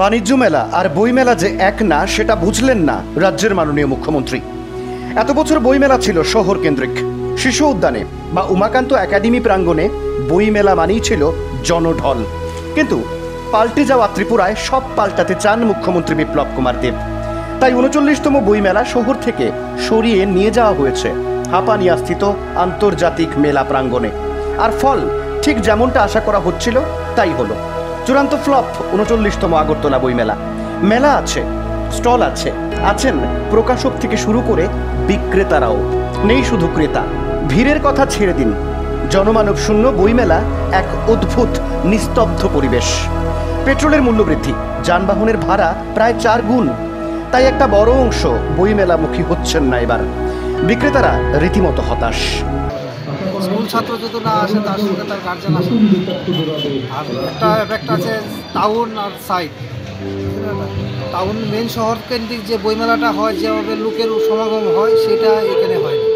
বাণিজ্য মেলা আর বইমেলা যে এক না সেটা বুঝলেন না রাজ্যের মাননীয় মুখ্যমন্ত্রী। এত বছর বইমেলা ছিল শহর কেন্দ্রিক। শিশু উদ্যানে বা উমাকান্ত একাডেমি প্রাঙ্গণে বইমেলা মানেই ছিল জনঢল। কিন্তু পাল্টে যাওয়া ত্রিপুরায় সব পাল্টাতে চান মুখ্যমন্ত্রী বিপ্লব কুমার দেব। তাই ৩৯তম বইমেলা শহর থেকে সরিয়ে নিয়ে যাওয়া হয়েছে হাপানিয়াস্থিত আন্তর্জাতিক মেলা প্রাঙ্গণে। আর ফল ঠিক যেমনটা আশা করা হচ্ছিল তাই হলো। চূড়ান্ত ফ্লপ ৩৯তম আগরতলা বইমেলা। মেলা আছে, স্টল আছে, আছেন প্রকাশক থেকে শুরু করে বিক্রেতারাও। নেই শুধু ক্রেতা। ভিড়ের কথা ছেড়ে দিন, জনমানব শূন্য বইমেলা এক অদ্ভুত নিস্তব্ধ পরিবেশ। পেট্রোলের মূল্যবৃদ্ধি, যানবাহনের ভাড়া প্রায় 4 গুণ। তাই একটা বড় অংশ বইমেলামুখী হচ্ছেন না এবার। বিক্রেতারা রীতিমতো হতাশ। স্কুল ছাত্র যদি না আসে তার সঙ্গে তার গার্জেন আসে। আর একটা এফেক্ট আছে টাউন আর সাইড। টাউন মেন শহর কেন্দ্রিক যে বইমেলাটা হয়, যেভাবে লোকের সমাগম হয়, সেটা এখানে হয় না।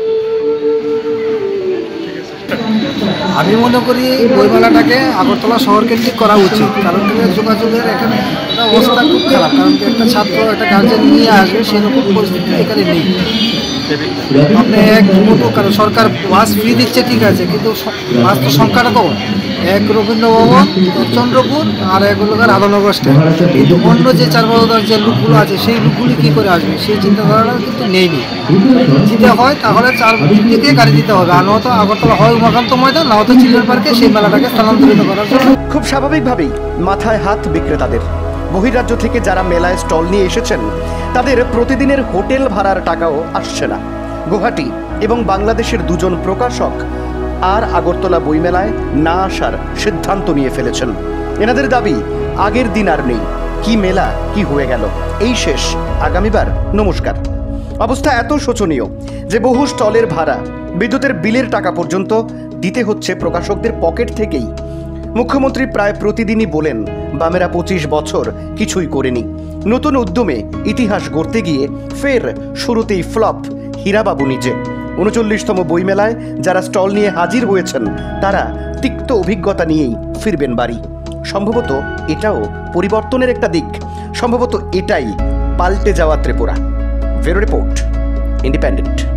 আমি মনে করি বইমেলাটাকে আগরতলা শহর কেন্দ্রিক করা উচিত, কারণ যোগাযোগের এখানে একটা অবস্থা খুব খারাপ। কারণ একটা ছাত্র একটা গার্জেন নিয়ে আসবে সেরকম পরিস্থিতি এখানে নেই। আপনি এক মতো, কারণ সরকার বাস ফ্রি দিচ্ছে ঠিক আছে, কিন্তু বাস তো সংখ্যাটা কম। এক রবীন্দ্রভবন, এক চন্দ্রপুর, আর এক হলো রাধানগর স্ট্যান্ড। কিন্তু অন্য যে 4 যে লুকগুলো আছে সেই লুকগুলি কী করে আসবে সেই চিন্তাধারাটা কিন্তু নেই। দিতে হয় তাহলে 4 দিকে গাড়ি দিতে হবে। আর নয়তো আগরতলা হয় উমাকান্ত ময়দান, না হয়তো চিলড্রেন পার্কে সেই মেলাটাকে স্থানান্তরিত করার জন্য। খুব স্বাভাবিকভাবেই মাথায় হাত বিক্রেতাদের। বহিরাজ্য থেকে যারা মেলায় স্টল নিয়ে এসেছেন তাদের প্রতিদিনের হোটেল ভাড়ার টাকাও আসছে না। গুয়াহাটি এবং বাংলাদেশের 2 জন প্রকাশক আর আগরতলা বইমেলায় না আসার সিদ্ধান্ত নিয়ে ফেলেছেন। এনাদের দাবি আগের দিন আর নেই। কি মেলা, কি হয়ে গেল, এই শেষ, আগামীবার নমস্কার। অবস্থা এত শোচনীয় যে বহু স্টলের ভাড়া, বিদ্যুতের বিলের টাকা পর্যন্ত দিতে হচ্ছে প্রকাশকদের পকেট থেকেই। মুখ্যমন্ত্রী প্রায় প্রতিদিনই বলেন বামেরা 25 বছর কিছুই করেনি। নতুন উদ্যমে ইতিহাস গড়তে গিয়ে ফের শুরুতেই ফ্লপ হীরাবাবু নিজে। ৩৯তম বইমেলায় যারা স্টল নিয়ে হাজির হয়েছেন তারা তিক্ত অভিজ্ঞতা নিয়েই ফিরবেন বাড়ি। সম্ভবত এটাও পরিবর্তনের একটা দিক। সম্ভবত এটাই পাল্টে যাওয়া ত্রিপুরা। Bureau report, independent.